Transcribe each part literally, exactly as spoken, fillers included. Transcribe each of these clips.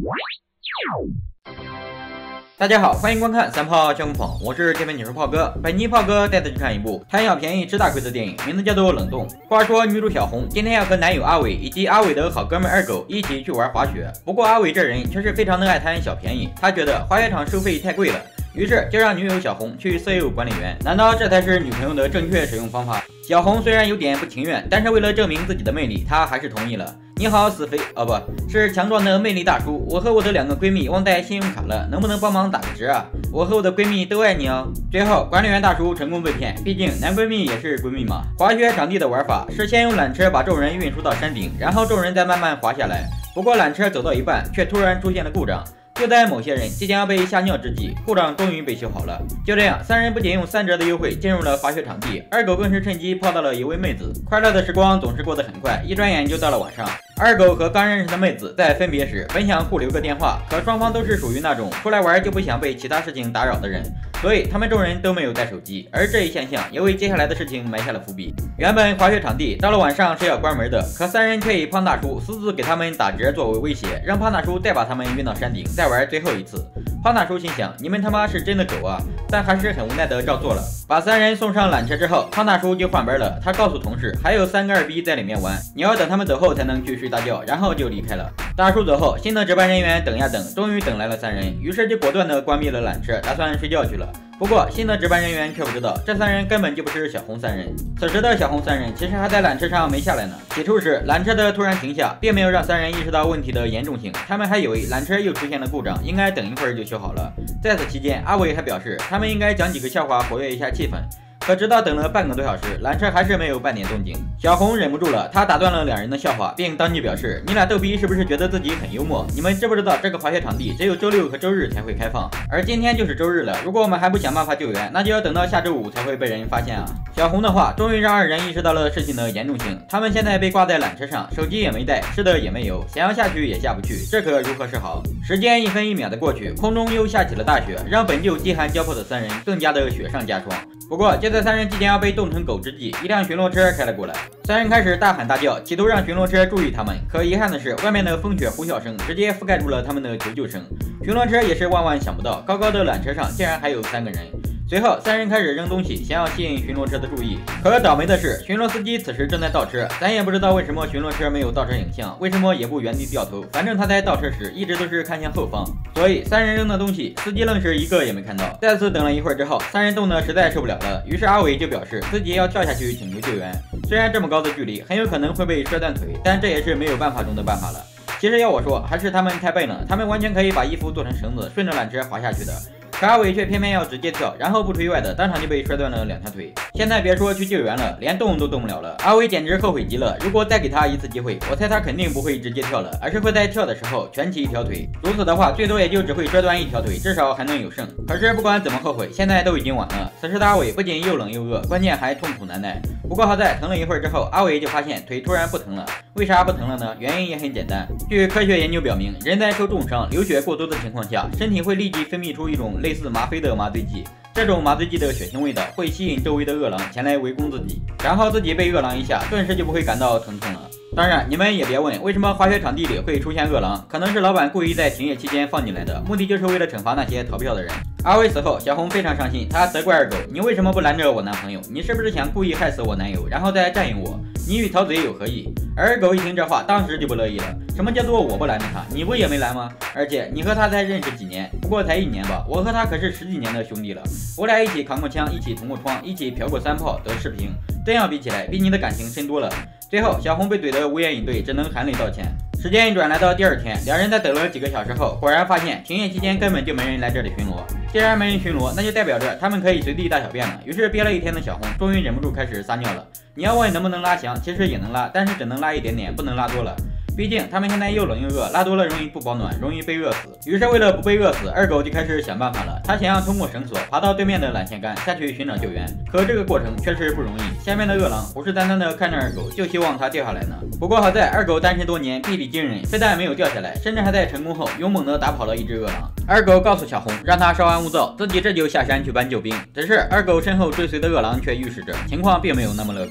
大家好，欢迎观看三炮相攻捧，我是天分解说炮哥。本期炮哥带大家去看一部贪小便宜吃大亏的电影，名字叫做《冷冻》。话说女主小红今天要和男友阿伟以及阿伟的好哥们二狗一起去玩滑雪，不过阿伟这人却是非常的爱贪小便宜，他觉得滑雪场收费太贵了，于是就让女友小红去色诱管理员。难道这才是女朋友的正确使用方法？小红虽然有点不情愿，但是为了证明自己的魅力，她还是同意了。你好，死肥哦，不是强壮的魅力大叔，我和我的两个闺蜜忘带信用卡了，能不能帮忙打个折啊？我和我的闺蜜都爱你哦。最后管理员大叔成功被骗，毕竟男闺蜜也是闺蜜嘛。滑雪场地的玩法是先用缆车把众人运输到山顶，然后众人再慢慢滑下来。不过缆车走到一半，却突然出现了故障。就在某些人即将要被吓尿之际，故障终于被修好了。就这样，三人不仅用三折的优惠进入了滑雪场地，二狗更是趁机泡到了一位妹子。快乐的时光总是过得很快，一转眼就到了晚上。二狗和刚认识的妹子在分别时本想互留个电话，可双方都是属于那种出来玩就不想被其他事情打扰的人，所以他们众人都没有带手机。而这一现象也为接下来的事情埋下了伏笔。原本滑雪场地到了晚上是要关门的，可三人却以胖大叔私自给他们打折作为威胁，让胖大叔再把他们运到山顶，再玩最后一次。胖大叔心想，你们他妈是真的狗啊，但还是很无奈的照做了。把三人送上缆车之后，胖大叔就换班了。他告诉同事还有三个二逼在里面玩，你要等他们走后才能去睡大觉，然后就离开了。大叔走后，新的值班人员等呀等，终于等来了三人，于是就果断的关闭了缆车，打算睡觉去了。不过新的值班人员却不知道，这三人根本就不是小红三人。此时的小红三人其实还在缆车上没下来呢。起初时缆车的突然停下，并没有让三人意识到问题的严重性，他们还以为缆车又出现了故障，应该等一会儿就修好了。在此期间，阿伟还表示他们应该讲几个笑话活跃一下气氛。可直到等了半个多小时，缆车还是没有半点动静。小红忍不住了，她打断了两人的笑话，并当即表示：“你俩逗逼是不是觉得自己很幽默？你们知不知道这个滑雪场地只有周六和周日才会开放，而今天就是周日了。如果我们还不想办法救援，那就要等到下周五才会被人发现啊！”小红的话终于让二人意识到了事情的严重性。他们现在被挂在缆车上，手机也没带，吃的也没有，想要下去也下不去，这可如何是好？时间一分一秒的过去，空中又下起了大雪，让本就饥寒交迫的三人更加的雪上加霜。不过就在三人即将要被冻成狗之际，一辆巡逻车开了过来，三人开始大喊大叫，企图让巡逻车注意他们。可遗憾的是，外面的风雪呼啸声直接覆盖住了他们的求救声。巡逻车也是万万想不到，高高的缆车上竟然还有三个人。随后三人开始扔东西，想要吸引巡逻车的注意。可倒霉的是，巡逻司机此时正在倒车，咱也不知道为什么巡逻车没有倒车影像，为什么也不原地掉头，反正他在倒车时一直都是看向后方，所以三人扔的东西司机愣是一个也没看到。再次等了一会儿之后，三人冻得实在受不了了，于是阿伟就表示自己要跳下去请求救援。虽然这么高的距离很有可能会被摔断腿，但这也是没有办法中的办法了。其实要我说，还是他们太笨了，他们完全可以把衣服做成绳子，顺着缆车滑下去的。可阿伟却偏偏要直接跳，然后不出意外的当场就被摔断了两条腿。现在别说去救援了，连动都动不了了。阿伟简直后悔极了，如果再给他一次机会，我猜他肯定不会直接跳了，而是会在跳的时候蜷起一条腿。如此的话，最多也就只会摔断一条腿，至少还能有剩。可是不管怎么后悔，现在都已经晚了。此时的阿伟不仅又冷又饿，关键还痛苦难耐。不过好在疼了一会儿之后，阿伟就发现腿突然不疼了。为啥不疼了呢？原因也很简单。据科学研究表明，人在受重伤、流血过多的情况下，身体会立即分泌出一种类似吗啡的麻醉剂。这种麻醉剂的血腥味道会吸引周围的饿狼前来围攻自己，然后自己被饿狼一下，顿时就不会感到疼痛了。当然，你们也别问为什么滑雪场地里会出现饿狼，可能是老板故意在停业期间放进来的，目的就是为了惩罚那些逃票的人。阿伟死后，小红非常伤心，她责怪二狗：“你为什么不拦着我男朋友？你是不是想故意害死我男友，然后再占有我？你与陶贼有何异？”而二狗一听这话，当时就不乐意了。什么叫做我不拦着他？你不也没拦吗？而且你和他才认识几年，不过才一年吧？我和他可是十几年的兄弟了，我俩一起扛过枪，一起捅过窗，一起嫖过三炮，得视频。这样比起来，比你的感情深多了。最后，小红被怼得无言以对，只能含泪道歉。时间一转，来到第二天，两人在等了几个小时后，果然发现停业期间根本就没人来这里巡逻。既然没人巡逻，那就代表着他们可以随地大小便了。于是憋了一天的小红终于忍不住开始撒尿了。你要问能不能拉翔，其实也能拉，但是只能拉一点点，不能拉多了。毕竟他们现在又冷又饿，拉多了容易不保暖，容易被饿死。于是为了不被饿死，二狗就开始想办法了。他想要通过绳索爬到对面的缆线杆下去寻找救援，可这个过程确实不容易。下面的饿狼虎视眈眈的看着二狗，就希望他掉下来呢。不过好在二狗单身多年，臂力惊人，非但没有掉下来，甚至还在成功后勇猛的打跑了一只饿狼。二狗告诉小红，让他稍安勿躁，自己这就下山去搬救兵。只是二狗身后追随的饿狼却预示着情况并没有那么乐观。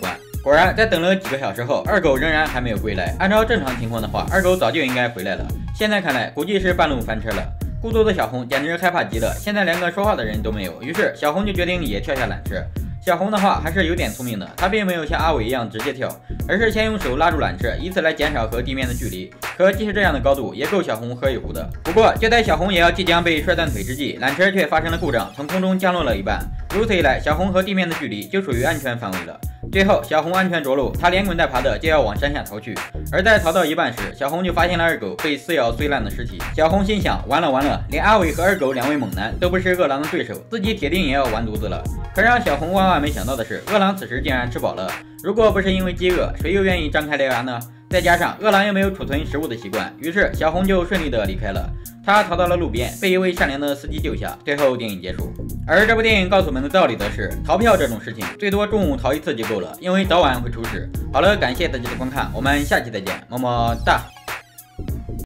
果然，在等了几个小时后，二狗仍然还没有归来。按照正常情况的话，二狗早就应该回来了。现在看来，估计是半路翻车了。孤独的小红简直害怕极了，现在连个说话的人都没有。于是小红就决定也跳下缆车。小红的话还是有点聪明的，她并没有像阿伟一样直接跳，而是先用手拉住缆车，以此来减少和地面的距离。可即使这样的高度，也够小红喝一壶的。不过就在小红也要即将被摔断腿之际，缆车却发生了故障，从空中降落了一半。如此一来，小红和地面的距离就属于安全范围了。最后，小红安全着陆，她连滚带爬的就要往山下逃去。而在逃到一半时，小红就发现了二狗被撕咬碎烂的尸体。小红心想：完了完了，连阿伟和二狗两位猛男都不是饿狼的对手，自己铁定也要完犊子了。可让小红万万没想到的是，饿狼此时竟然吃饱了。如果不是因为饥饿，谁又愿意张开獠牙呢？再加上饿狼又没有储存食物的习惯，于是小红就顺利的离开了。他逃到了路边，被一位善良的司机救下。最后电影结束。而这部电影告诉我们的道理则是，逃票这种事情最多中午逃一次就够了，因为早晚会出事。好了，感谢大家的观看，我们下期再见，么么哒。